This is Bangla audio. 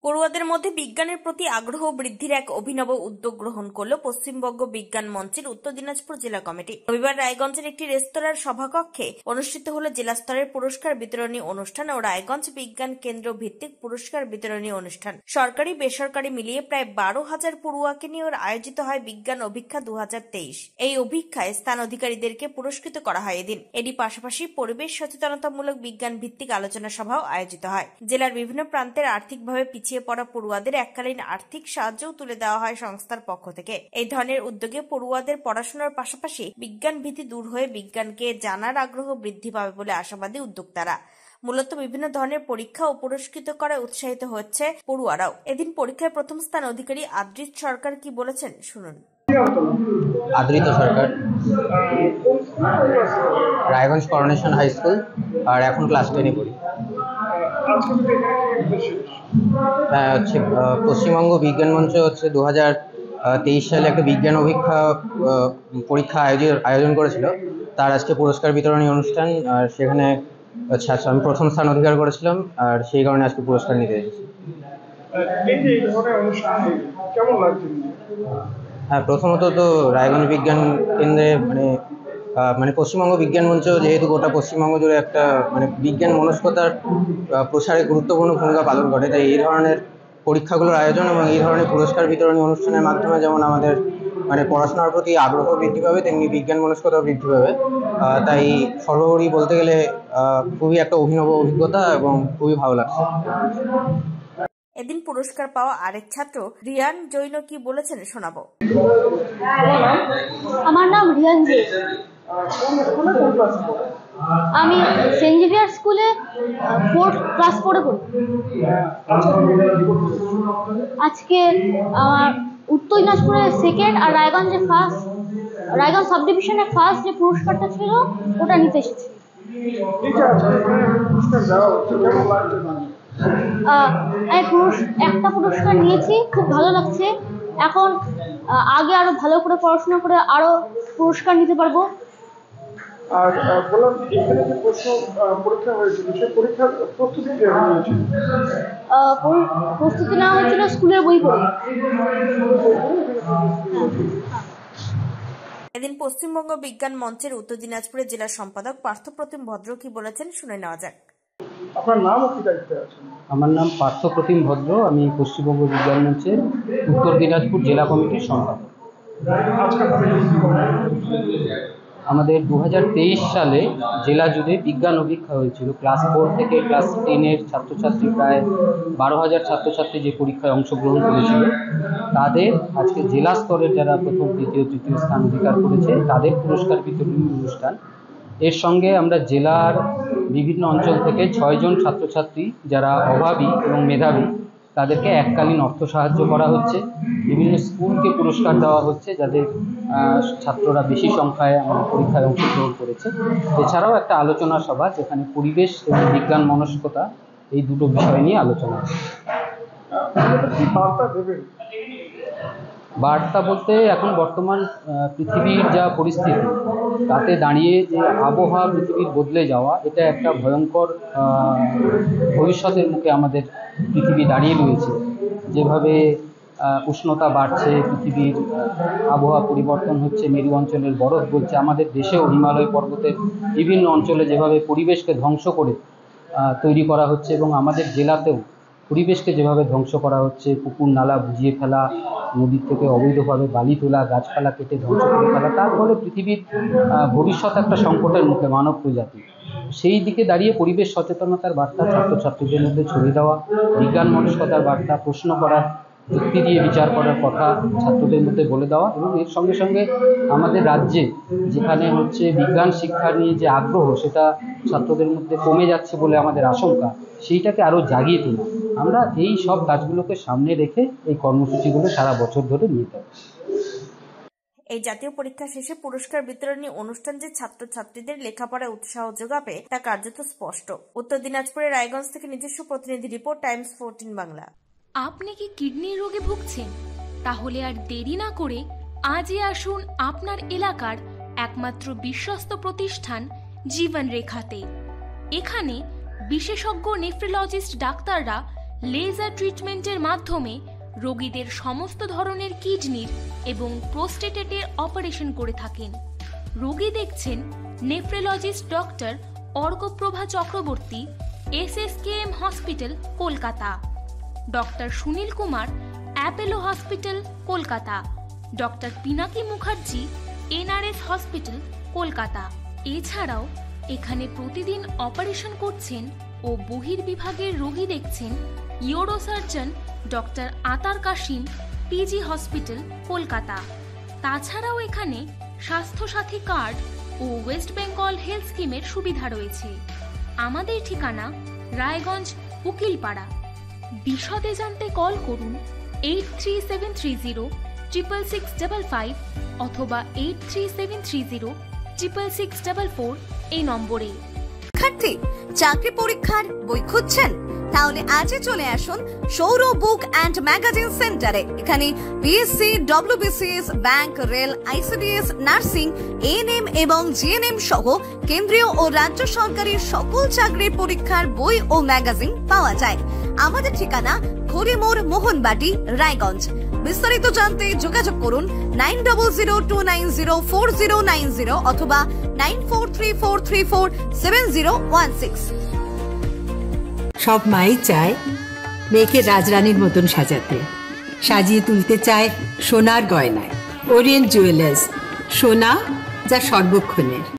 পড়ুয়াদের মধ্যে বিজ্ঞানের প্রতি আগ্রহ বৃদ্ধির এক অভিনব উদ্যোগ গ্রহণ করল পশ্চিমবঙ্গ বিজ্ঞান মঞ্চের উত্তর দিনাজপুর জেলা কমিটি। রবিবার রায়গঞ্জের একটি রেস্তোরাঁর সভাকক্ষে অনুষ্ঠিত হল জেলা স্তরের পুরস্কার বিতরণী অনুষ্ঠান ও রায়গঞ্জ বিজ্ঞান কেন্দ্র ভিত্তিক পুরস্কার বিতরণী অনুষ্ঠান। সরকারি বেসরকারি মিলিয়ে প্রায় 12,000 পড়ুয়াকে নিয়ে আয়োজিত হয় বিজ্ঞান অভিক্ষা 2023। এই অভিক্ষায় স্থান অধিকারীদেরকে পুরস্কৃত করা হয়। এরই পাশাপাশি পরিবেশ সচেতনতামূলক বিজ্ঞান ভিত্তিক আলোচনা সভাও আয়োজিত হয়। জেলার বিভিন্ন প্রান্তের আর্থিকভাবে পিছিয়ে পড়া পড়ুয়াদের এককালীন আর্থিক সাহায্যও তুলে দেওয়া হয় সংস্থার পক্ষ থেকে। এই ধরনের উদ্যোগে পড়ুয়াদের পড়াশোনার পাশাপাশি বিজ্ঞান ভীতি দূর হয়ে বিজ্ঞানকে জানার আগ্রহ বৃদ্ধি পাবে বলে আশাবাদী উদ্যোক্তারা। মূলত বিভিন্ন ধরনের পরীক্ষা ও পুরস্কৃত করায় উৎসাহিত হচ্ছে পড়ুয়ারাও। এদিন পরীক্ষায় প্রথম স্থান অধিকারী আদ্রিত সরকার কি বলেছেন শুনুন। Adrit Sarkar, Raiganj coronation high school, আর এখন ক্লাস 10-এ পড়ি। হচ্ছে পশ্চিমবঙ্গ বিজ্ঞান মঞ্চ হচ্ছে 2023 সালে একটা বিজ্ঞান অভিক্ষা পরীক্ষা আয়োজন করেছিল। তার আজকে পুরস্কার বিতরণী অনুষ্ঠান, আর সেখানে আমি প্রথম স্থান অধিকার করেছিলাম, আর সেই কারণে আজকে পুরস্কার নিতে এসেছি। হ্যাঁ, প্রথমত তো রায়গঞ্জ বিজ্ঞান কেন্দ্রে মানে পশ্চিমবঙ্গ বিজ্ঞান মঞ্চ যেহেতু গোটা পশ্চিমবঙ্গ জুড়ে একটা বিজ্ঞান মনস্কতার প্রসারে গুরুত্বপূর্ণ ভূমিকা পালন করে, তাই এই ধরনের পরীক্ষাগুলোর আয়োজন এবং এই ধরনের পুরস্কার বিতরণী অনুষ্ঠানের মাধ্যমে যেমন আমাদের পড়াশোনার প্রতি আগ্রহ বৃদ্ধি পাবে, তেমনি বিজ্ঞান মনস্কতা বৃদ্ধি পাবে। তাই সর্বোপরি বলতে গেলে খুবই একটা অভিনব অভিজ্ঞতা এবং খুবই ভালো লাগছে। এদিন পুরস্কার পাওয়া আরেক ছাত্র রিয়ান জৈন কি বলেছেন শোনাবো। আমার নাম রিয়ান জৈন। আমি সেন্ট জেভিয়ার স্কুলে 4th ক্লাস 4-এ পড়ি। আজকে আমার উত্তর দিনাজপুরে সেকেন্ড আর রায়গঞ্জে ফার্স্ট, রায়গঞ্জ সাব ডিভিশনে ফার্স্ট যে পুরস্কারটা ছিল ওটা নিতে এসেছি। একটা পুরস্কার নিয়েছি, খুব ভালো লাগছে। এখন আগে আরো ভালো করে পড়াশোনা করে আরো পুরস্কার নিতে পারবো। আর বললাম এখানে যে পরীক্ষা হয়েছিল সেই পরীক্ষার প্রস্তুতি কেমন হয়েছিল? প্রস্তুতি নেওয়া হয়েছিল স্কুলের বই পড়ে। এদিন পশ্চিমবঙ্গ বিজ্ঞান মঞ্চের উত্তর দিনাজপুরের জেলা সম্পাদক পার্থপ্রতিম ভদ্র কি বলেছেন শুনে নেওয়া যাক। আপনার নাম ও কি দায়িত্বে আছেন? আমার নাম পার্থপ্রতিম ভদ্র, আমি পশ্চিমবঙ্গ বিজ্ঞান মঞ্চের উত্তর দিনাজপুর জেলা কমিটির সম্পাদক। আমাদের 2023 সালে জেলা জুড়ে বিজ্ঞান অভিক্ষা হয়েছিল। ক্লাস 4 থেকে ক্লাস 10-এর ছাত্রছাত্রী প্রায় 12,000 ছাত্রছাত্রী যে পরীক্ষায় অংশগ্রহণ করেছিল, তাদের আজকে জেলা স্তরের যারা প্রথম, দ্বিতীয়, তৃতীয় স্থান অধিকার করেছে তাদের পুরস্কার বিতরণী অনুষ্ঠান। এর সঙ্গে আমরা জেলার বিভিন্ন অঞ্চল থেকে 6 জন ছাত্রছাত্রী যারা অভাবী এবং মেধাবী তাদেরকে এককালীন অর্থ সাহায্য করা হচ্ছে। বিভিন্ন স্কুলকে পুরস্কার দেওয়া হচ্ছে যাদের ছাত্ররা বেশি সংখ্যায় আমাদের পরীক্ষায় অংশগ্রহণ করেছে। এছাড়াও একটা আলোচনা সভা যেখানে পরিবেশ এবং বিজ্ঞান মনস্কতা এই দুটো বিষয় নিয়ে আলোচনা হচ্ছে। বার্তা বলতে এখন বর্তমান পৃথিবীর যা পরিস্থিতি তাতে দাঁড়িয়ে যে আবহাওয়া পৃথিবীর বদলে যাওয়া, এটা একটা ভয়ঙ্কর ভবিষ্যতের মুখে আমাদের পৃথিবী দাঁড়িয়ে রয়েছে। যেভাবে উষ্ণতা বাড়ছে, পৃথিবীর আবহাওয়া পরিবর্তন হচ্ছে, মেরু অঞ্চলের বরফ গলছে, আমাদের দেশেও হিমালয় পর্বতের বিভিন্ন অঞ্চলে যেভাবে পরিবেশকে ধ্বংস করে তৈরি করা হচ্ছে এবং আমাদের জেলাতেও পরিবেশকে যেভাবে ধ্বংস করা হচ্ছে, পুকুর নালা বুঝিয়ে ফেলা, নদীর থেকে অবৈধভাবে বালি তোলা, গাছপালা কেটে ধ্বংস করে ফেলা, তার ফলে পৃথিবীর ভবিষ্যৎ একটা সংকটের মুখে মানব প্রজাতি। সেই দিকে দাঁড়িয়ে পরিবেশ সচেতনতার বার্তা ছাত্রছাত্রীদের মধ্যে ছড়িয়ে দেওয়া, বিজ্ঞান মনস্কতার বার্তা, প্রশ্ন করার, যুক্তি দিয়ে বিচার করার কথা ছাত্রদের মধ্যে বলে দেওয়া, এবং এর সঙ্গে সঙ্গে আমাদের রাজ্যে যেখানে বিজ্ঞান শিক্ষা নিয়ে যে আগ্রহ সেটা ছাত্রদের মধ্যে কমে যাচ্ছে বলে আমাদের আশঙ্কা, সেইটাকে আরও জাগিয়ে তোলা। আমরা এই সব কাজগুলোকে সামনে রেখে এই কর্মসূচিগুলো সারা বছর ধরে নিয়ে থাকি। এই জাতীয় পরীক্ষা শেষে পুরস্কার বিতরণী অনুষ্ঠান যে ছাত্রছাত্রীদের লেখাপড়ায় উৎসাহ যোগাবে তা কার্যত স্পষ্ট। উত্তর দিনাজপুরের রায়গঞ্জ থেকে নিজস্ব প্রতিনিধি রিপোর্ট, টাইমস 14 বাংলা। আপনি কি কিডনির রোগে ভুগছেন? তাহলে আর দেরি না করে আজই আসুন আপনার এলাকার একমাত্র বিশ্বস্ত প্রতিষ্ঠান জীবন রেখাতে। এখানে বিশেষজ্ঞ নেফ্রোলজিস্ট ডাক্তাররা লেজার ট্রিটমেন্টের মাধ্যমে রোগীদের সমস্ত ধরনের কিডনির এবং প্রোস্টেটেটের অপারেশন করে থাকেন। রোগী দেখছেন nephrologist doctor Arkaprava Chakraborty, SSKM hospital, Kolkata. Doctor Sunil Kumar, Apollo hospital, Kolkata. Doctor Pinaki Mukherjee, NRS hospital, Kolkata. এছাড়াও এখানে প্রতিদিন অপারেশন করছেন ও বহির্বিভাগের রোগী দেখছেন ইউরোসার্জন ডক্টর আতার কাশিম, PG হসপিটাল, কলকাতা। তাছাড়াও এখানে স্বাস্থ্যসাথী কার্ড ও ওয়েস্ট বেঙ্গল হেলথ স্কিমের সুবিধা রয়েছে। আমাদের ঠিকানা রায়গঞ্জ, উকিলপাড়া। বিশদে জানতে কল করুন 8373066655 অথবা 8373066644 এই নম্বরে। শিক্ষার্থী, চাকরি পরীক্ষার বই খুঁজছেন? তাহলে আজই চলে আসুন সৌর বুক অ্যান্ড ম্যাগাজিন সেন্টারে। এখানে BSc, WBCS, bank, rail, ICDS, nursing, ANM এবং GNM সহ কেন্দ্রীয় ও রাজ্য সরকারি সকল চাকরির পরীক্ষার বই ও ম্যাগাজিন পাওয়া যায়। আমাদের ঠিকানা ঘড়িমোড়, মোহনবাটি, রায়গঞ্জ। বিস্তারিত জানতে যোগাযোগ করুন 9002904090 অথবা 9434347016। সব মাই চায় মেয়েকে রাজরানীর মতন সাজাতে, সাজিয়ে তুলতে চায় সোনার গয়নায়। ওরিয়েন্ট জুয়েলার্স, সোনা যা সর্বক্ষণের।